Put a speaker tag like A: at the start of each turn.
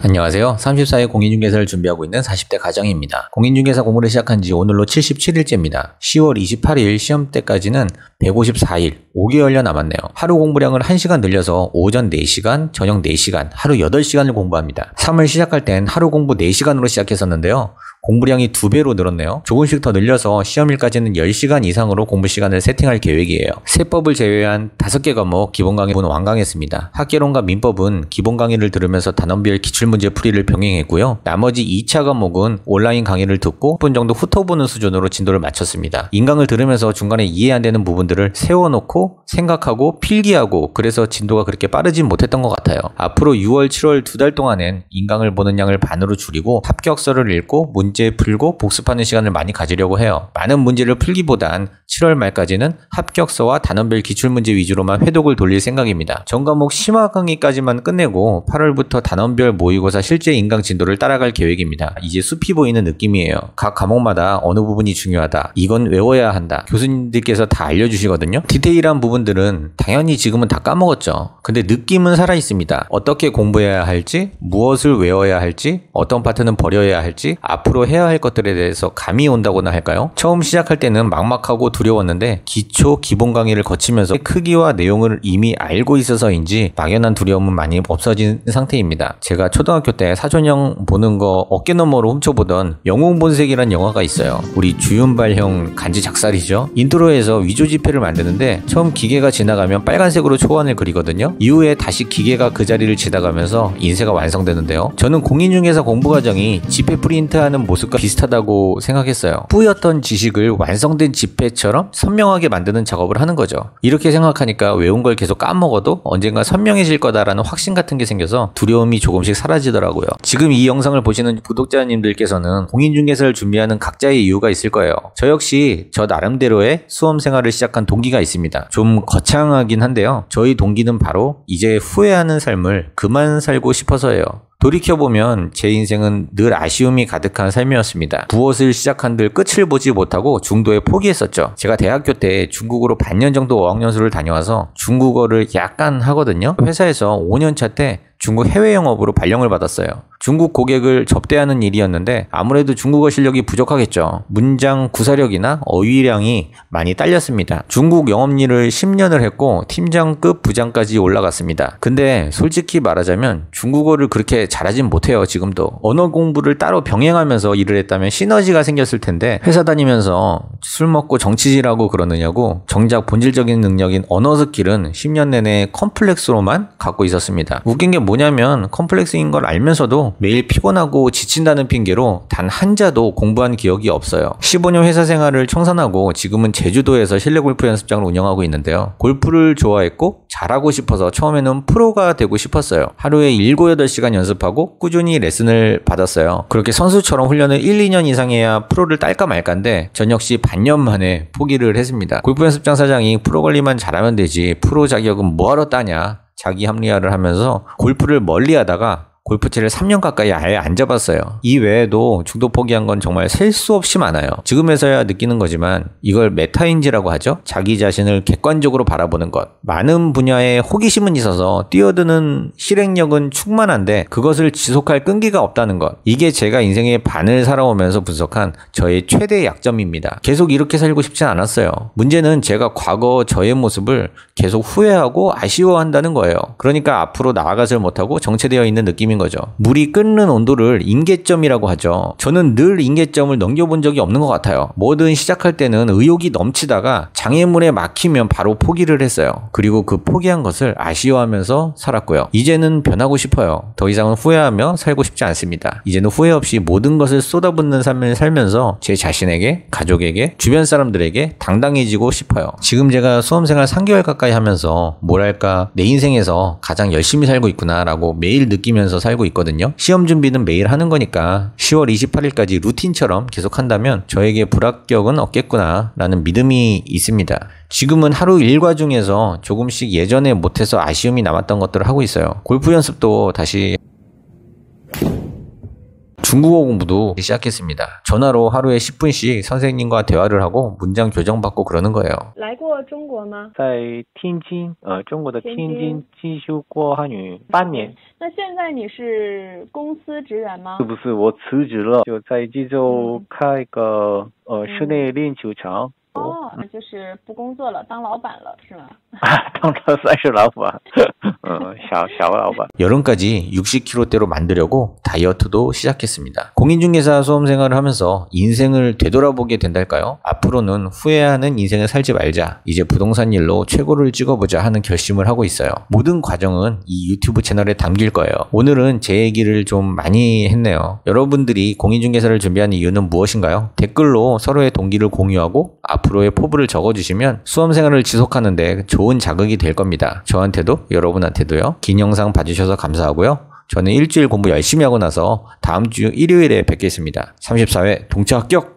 A: 안녕하세요. 34회 공인중개사를 준비하고 있는 40대 가정입니다. 공인중개사 공부를 시작한 지 오늘로 77일째입니다. 10월 28일 시험 때까지는 154일, 5개월여 남았네요. 하루 공부량을 1시간 늘려서 오전 4시간, 저녁 4시간, 하루 8시간을 공부합니다. 3월 시작할 땐 하루 공부 4시간으로 시작했었는데요. 공부량이 2배로 늘었네요. 조금씩 더 늘려서 시험일까지는 10시간 이상으로 공부 시간을 세팅할 계획이에요. 세법을 제외한 5개 과목 기본 강의는 완강했습니다. 학개론과 민법은 기본 강의를 들으면서 단원별 기출문제 풀이를 병행했고요. 나머지 2차 과목은 온라인 강의를 듣고 10분 정도 훑어보는 수준으로 진도를 마쳤습니다. 인강을 들으면서 중간에 이해 안 되는 부분들을 세워놓고 생각하고 필기하고, 그래서 진도가 그렇게 빠르진 못했던 것 같아요. 앞으로 6월, 7월 2달 동안엔 인강을 보는 양을 반으로 줄이고 합격서를 읽고 문제 풀고 복습하는 시간을 많이 가지려고 해요. 많은 문제를 풀기보단 7월 말까지는 합격서와 단원별 기출문제 위주로만 회독을 돌릴 생각입니다. 전 과목 심화 강의까지만 끝내고 8월부터 단원별 모의고사 실제 인강 진도를 따라갈 계획입니다. 이제 숲이 보이는 느낌이에요. 각 과목마다 어느 부분이 중요하다, 이건 외워야 한다, 교수님들께서 다 알려주시거든요. 디테일한 부분들은 당연히 지금은 다 까먹었죠. 근데 느낌은 살아있습니다. 어떻게 공부해야 할지, 무엇을 외워야 할지, 어떤 파트는 버려야 할지, 앞으로 해야 할 것들에 대해서 감이 온다고나 할까요? 처음 시작할 때는 막막하고 두려웠는데 기초 기본 강의를 거치면서 크기와 내용을 이미 알고 있어서인지 막연한 두려움은 많이 없어진 상태입니다. 제가 초등학교 때 사촌형 보는 거 어깨 너머로 훔쳐보던 영웅본색이란 영화가 있어요. 우리 주윤발 형 간지 작살이죠. 인트로에서 위조 지폐를 만드는데 처음 기계가 지나가면 빨간색으로 초안을 그리거든요. 이후에 다시 기계가 그 자리를 지나가면서 인쇄가 완성되는데요. 저는 공인중개사 공부 과정이 지폐 프린트하는 모습과 비슷하다고 생각했어요. 뿌였던 지식을 완성된 지폐처럼 선명하게 만드는 작업을 하는 거죠. 이렇게 생각하니까 외운 걸 계속 까먹어도 언젠가 선명해질 거다라는 확신 같은 게 생겨서 두려움이 조금씩 사라지더라고요. 지금 이 영상을 보시는 구독자님들께서는 공인중개사를 준비하는 각자의 이유가 있을 거예요. 저 역시 저 나름대로의 수험 생활을 시작한 동기가 있습니다. 좀 거창하긴 한데요. 저희 동기는 바로 이제 후회하는 삶을 그만 살고 싶어서예요. 돌이켜보면 제 인생은 늘 아쉬움이 가득한 삶이었습니다. 무엇을 시작한들 끝을 보지 못하고 중도에 포기했었죠. 제가 대학교 때 중국으로 반년 정도 어학연수를 다녀와서 중국어를 약간 하거든요. 회사에서 5년차 때 중국 해외 영업으로 발령을 받았어요. 중국 고객을 접대하는 일이었는데 아무래도 중국어 실력이 부족하겠죠. 문장 구사력이나 어휘량이 많이 딸렸습니다. 중국 영업일을 10년을 했고 팀장급 부장까지 올라갔습니다. 근데 솔직히 말하자면 중국어를 그렇게 잘하진 못해요. 지금도. 언어 공부를 따로 병행하면서 일을 했다면 시너지가 생겼을 텐데 회사 다니면서 술 먹고 정치질하고 그러느냐고 정작 본질적인 능력인 언어 스킬은 10년 내내 컴플렉스로만 갖고 있었습니다. 웃긴 게 뭐냐면 컴플렉스인 걸 알면서도 매일 피곤하고 지친다는 핑계로 단 한자도 공부한 기억이 없어요. 15년 회사 생활을 청산하고 지금은 제주도에서 실내 골프 연습장을 운영하고 있는데요. 골프를 좋아했고 잘하고 싶어서 처음에는 프로가 되고 싶었어요. 하루에 7, 8시간 연습하고 꾸준히 레슨을 받았어요. 그렇게 선수처럼 훈련을 1, 2년 이상 해야 프로를 딸까 말까인데 전 역시 반년 만에 포기를 했습니다. 골프 연습장 사장이 프로 관리만 잘하면 되지 프로 자격은 뭐하러 따냐, 자기 합리화를 하면서 골프를 멀리 하다가 골프채를 3년 가까이 아예 안 잡았어요. 이 외에도 중도 포기한 건 정말 셀 수 없이 많아요. 지금에서야 느끼는 거지만 이걸 메타인지라고 하죠. 자기 자신을 객관적으로 바라보는 것. 많은 분야에 호기심은 있어서 뛰어드는 실행력은 충만한데 그것을 지속할 끈기가 없다는 것. 이게 제가 인생의 반을 살아오면서 분석한 저의 최대 약점입니다. 계속 이렇게 살고 싶진 않았어요. 문제는 제가 과거 저의 모습을 계속 후회하고 아쉬워한다는 거예요. 그러니까 앞으로 나아가질 못하고 정체되어 있는 느낌이 거죠. 물이 끓는 온도를 임계점이라고 하죠. 저는 늘 임계점을 넘겨본 적이 없는 것 같아요. 뭐든 시작할 때는 의욕이 넘치다가 장애물에 막히면 바로 포기를 했어요. 그리고 그 포기한 것을 아쉬워하면서 살았고요. 이제는 변하고 싶어요. 더 이상은 후회하며 살고 싶지 않습니다. 이제는 후회 없이 모든 것을 쏟아붓는 삶을 살면서 제 자신에게, 가족에게, 주변 사람들에게 당당해지고 싶어요. 지금 제가 수험생활 3개월 가까이 하면서 뭐랄까 내 인생에서 가장 열심히 살고 있구나 라고 매일 느끼면서 살고 있거든요. 시험 준비는 매일 하는 거니까 10월 28일까지 루틴처럼 계속 한다면 저에게 불합격은 없겠구나 라는 믿음이 있습니다. 지금은 하루 일과 중에서 조금씩 예전에 못해서 아쉬움이 남았던 것들을 하고 있어요. 골프 연습도 다시 중국어 공부도 시작했습니다. 전화로 하루에 10분씩 선생님과 대화를 하고 문장 교정받고 그러는 거예요.
B: 来过中国吗？
C: 在天津，中国的天津进修过汉语半年。
B: 那现在你是公司职员吗？
C: 是不是我辞职了，就在济州开一个室内练球场。
B: 哦，就是不工作了，当老板了，是吗？
C: 当了算是老板，小老板。
A: 여름까지 60kg대로 만들려고 다이어트도 시작했습니다. 공인중개사 수험 생활을 하면서 인생을 되돌아보게 된달까요? 앞으로는 후회하는 인생을 살지 말자. 이제 부동산 일로 최고를 찍어보자 하는 결심을 하고 있어요. 모든 과정은 이 유튜브 채널에 담길 거예요. 오늘은 제 얘기를 좀 많이 했네요. 여러분들이 공인중개사를 준비하는 이유는 무엇인가요? 댓글로 서로의 동기를 공유하고 앞으로의 포부를 적어주시면 수험생활을 지속하는데 좋은 자극이 될 겁니다. 저한테도 여러분한테도요. 긴 영상 봐주셔서 감사하고요. 저는 일주일 공부 열심히 하고 나서 다음 주 일요일에 뵙겠습니다. 34회 동차 합격!